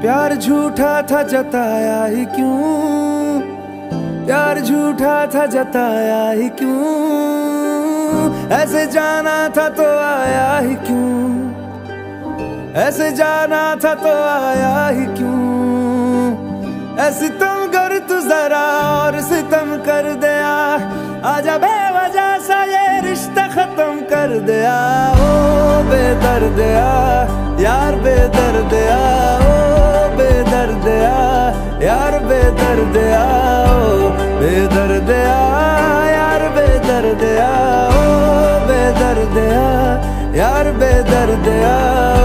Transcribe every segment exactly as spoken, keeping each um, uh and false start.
प्यार झूठा था जताया ही क्यों, प्यार झूठा था जताया ही क्यों, ऐसे जाना था तो आया ही क्यों, ऐसे जाना था तो आया ही क्यों। ऐसे तुम कर तू जरा और सितम कर दिया, आजा बेवजह सा ये रिश्ता खत्म कर दिया। ओ बेदर्दिया यार बेदर्दिया, ओ बेदर्दिया यार बेदर्दिया, ओ बेदर्दिया यार बेदर्दिया, ओ बेदर्दिया यार बेदर्दिया।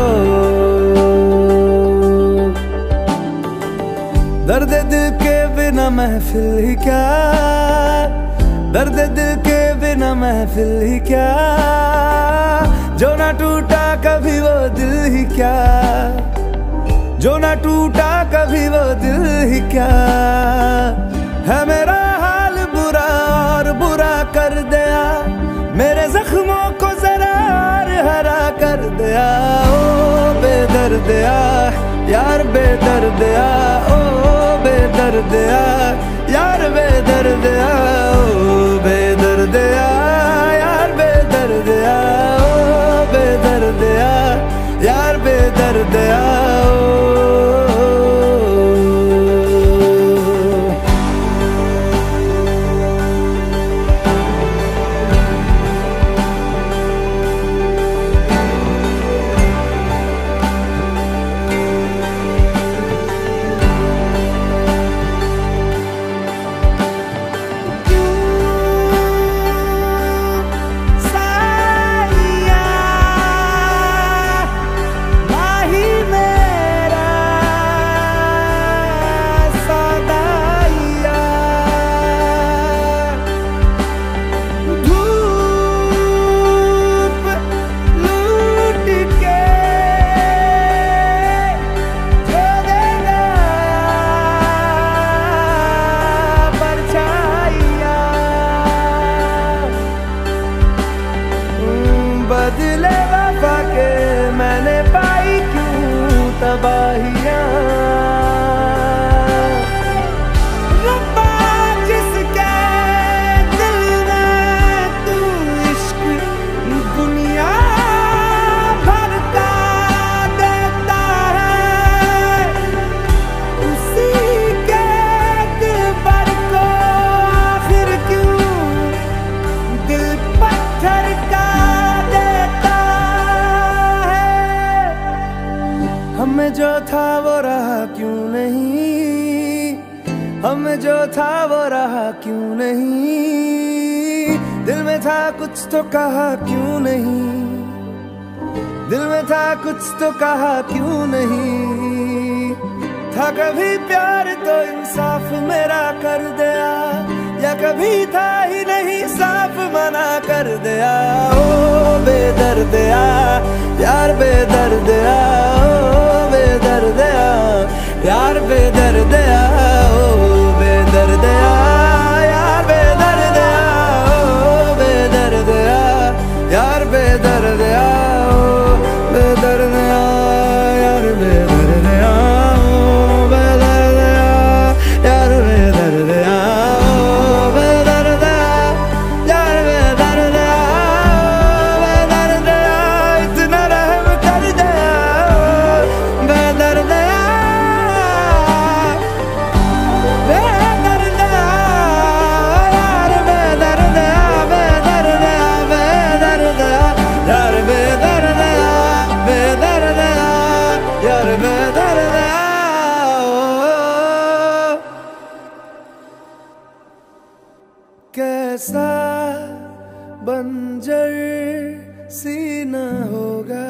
दर्द दिल के बिना महफिल ही क्या, दर्द दिल के बिना महफिल ही क्या, जो ना टूटा कभी वो दिल ही क्या, जो ना टूटा कभी वो दिल ही क्या। है मेरा हाल बुरा और बुरा कर दिया, मेरे जख्मों को जरा और हरा कर दिया। ओ बेदर्दिया यार बेदर्दिया, ओ बेदर्दिया यार बेदर्दिया, ओ बेदर्दिया यार बेदर्दिया, ओ बेदर्दिया यार बेदर्दिया। बदले वफा के मैंने पाई क्यों तबाहियां, रब्बा जिसके दिल में तू इश्क दुनिया भर का देता है, उसी के दिल पर को आखिर क्यों दिल पत्थर का। हमें जो था वो रहा क्यों नहीं, हमें जो था वो रहा क्यों नहीं, दिल में था कुछ तो कहा क्यों नहीं, दिल में था कुछ तो कहा क्यों नहीं। था कभी प्यार तो इंसाफ मेरा कर दिया, या कभी था ही नहीं साफ मना कर दिया। ओ बेदर्दिया यार बेदर्दिया, ओ बेदर्दिया यार बेदर्दिया, ओ बेदर्दिया यार बेदर्दिया, ओ बेदर्दिया यार बेदर्दिया, ओ बेदर्दिया यार बेदर्दिया, ओ बेदर्दिया यार बेदर्दिया, ओ बेदर्दिया यार बेदर्दिया, बेदर्दिया इतना रहम कर दिया, बेदर्दिया बेदर्दिया यार बेदर्दिया, बेदर्दिया बेदर्दिया यार बेदर्दिया, बेदर्दिया यार बेदर्दिया। कैसा बंजर सीना होगा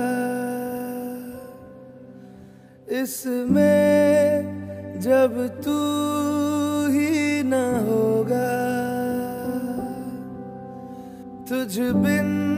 इसमें जब तू ही न होगा, तुझ बिन